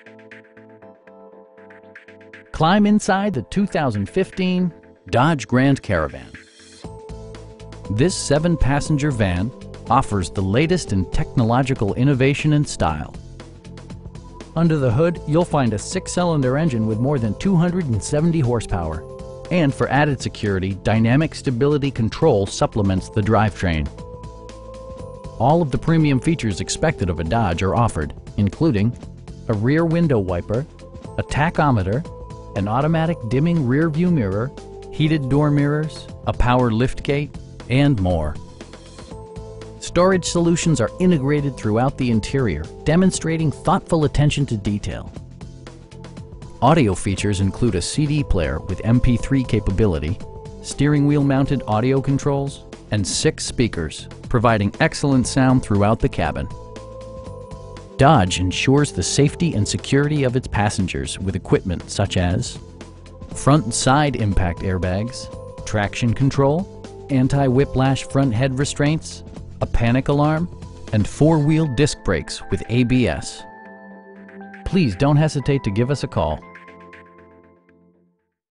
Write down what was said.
Climb inside the 2015 Dodge Grand Caravan. This 7-passenger van offers the latest in technological innovation and style. Under the hood, you'll find a 6-cylinder engine with more than 270 horsepower. And for added security, dynamic stability control supplements the drivetrain. All of the premium features expected of a Dodge are offered, including a rear window wiper, a tachometer, an automatic dimming rear view mirror, heated door mirrors, a power liftgate, and more. Storage solutions are integrated throughout the interior, demonstrating thoughtful attention to detail. Audio features include a CD player with MP3 capability, steering wheel mounted audio controls, and 6 speakers, providing excellent sound throughout the cabin. Dodge ensures the safety and security of its passengers with equipment such as front and side impact airbags, traction control, anti-whiplash front head restraints, a panic alarm, and 4-wheel disc brakes with ABS. Please don't hesitate to give us a call.